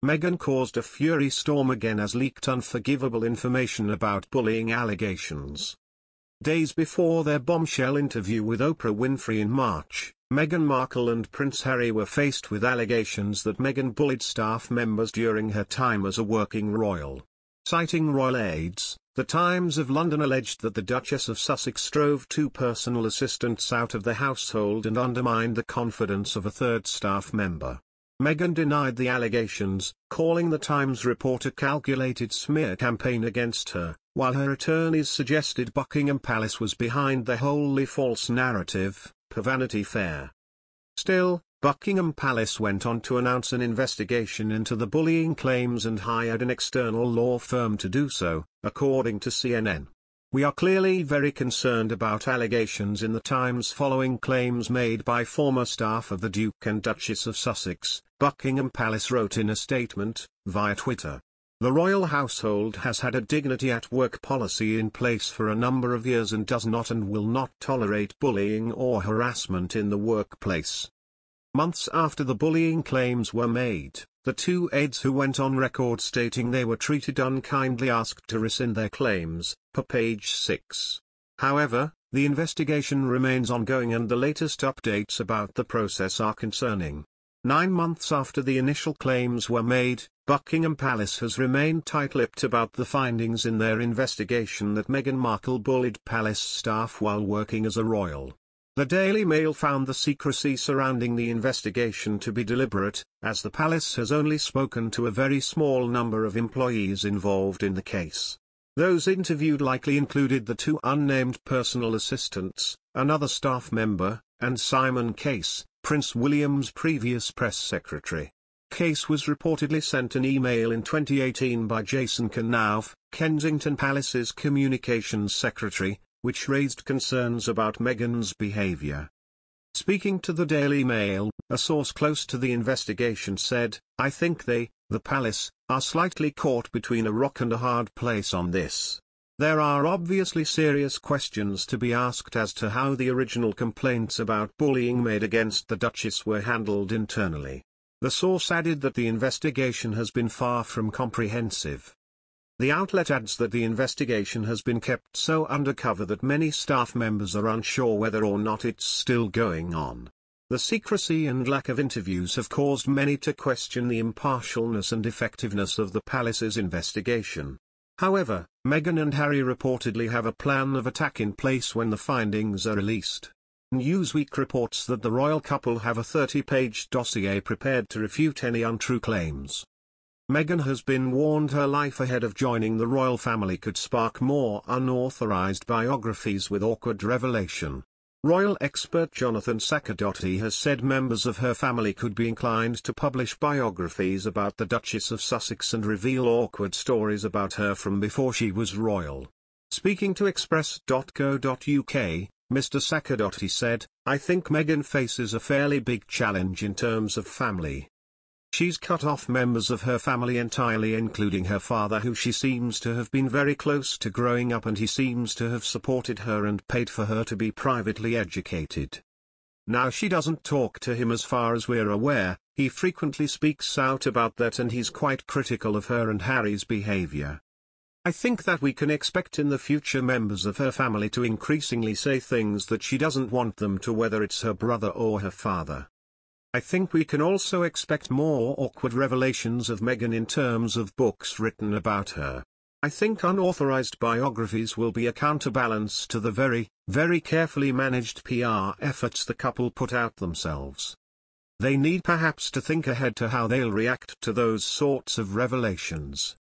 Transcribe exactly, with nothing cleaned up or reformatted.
Meghan caused a fury storm again as leaked unforgivable information about bullying allegations. Days before their bombshell interview with Oprah Winfrey in March, Meghan Markle and Prince Harry were faced with allegations that Meghan bullied staff members during her time as a working royal. Citing royal aides, The Times of London alleged that the Duchess of Sussex drove two personal assistants out of the household and undermined the confidence of a third staff member. Meghan denied the allegations, calling the Times report a calculated smear campaign against her, while her attorneys suggested Buckingham Palace was behind the wholly false narrative, per Vanity Fair. Still, Buckingham Palace went on to announce an investigation into the bullying claims and hired an external law firm to do so, according to C N N. We are clearly very concerned about allegations in the Times following claims made by former staff of the Duke and Duchess of Sussex, Buckingham Palace wrote in a statement, via Twitter. The royal household has had a dignity at work policy in place for a number of years and does not and will not tolerate bullying or harassment in the workplace. Months after the bullying claims were made, the two aides who went on record stating they were treated unkindly asked to rescind their claims, per page six. However, the investigation remains ongoing and the latest updates about the process are concerning. Nine months after the initial claims were made, Buckingham Palace has remained tight-lipped about the findings in their investigation that Meghan Markle bullied palace staff while working as a royal. The Daily Mail found the secrecy surrounding the investigation to be deliberate, as the palace has only spoken to a very small number of employees involved in the case. Those interviewed likely included the two unnamed personal assistants, another staff member, and Simon Case, Prince William's previous press secretary. Case was reportedly sent an email in twenty eighteen by Jason Knauf, Kensington Palace's communications secretary, which raised concerns about Meghan's behavior. Speaking to the Daily Mail, a source close to the investigation said, "I think they, the palace, are slightly caught between a rock and a hard place on this. There are obviously serious questions to be asked as to how the original complaints about bullying made against the Duchess were handled internally." The source added that the investigation has been far from comprehensive. The outlet adds that the investigation has been kept so undercover that many staff members are unsure whether or not it's still going on. The secrecy and lack of interviews have caused many to question the impartialness and effectiveness of the palace's investigation. However, Meghan and Harry reportedly have a plan of attack in place when the findings are released. Newsweek reports that the royal couple have a thirty-page dossier prepared to refute any untrue claims. Meghan has been warned her life ahead of joining the royal family could spark more unauthorized biographies with awkward revelation. Royal expert Jonathan Saccardotti has said members of her family could be inclined to publish biographies about the Duchess of Sussex and reveal awkward stories about her from before she was royal. Speaking to express dot co dot U K, Mister Saccardotti said, "I think Meghan faces a fairly big challenge in terms of family. She's cut off members of her family entirely, including her father, who she seems to have been very close to growing up, and he seems to have supported her and paid for her to be privately educated. Now she doesn't talk to him as far as we're aware. He frequently speaks out about that and he's quite critical of her and Harry's behavior. I think that we can expect in the future members of her family to increasingly say things that she doesn't want them to, whether it's her brother or her father. I think we can also expect more awkward revelations of Meghan in terms of books written about her. I think unauthorized biographies will be a counterbalance to the very, very carefully managed P R efforts the couple put out themselves. They need perhaps to think ahead to how they'll react to those sorts of revelations."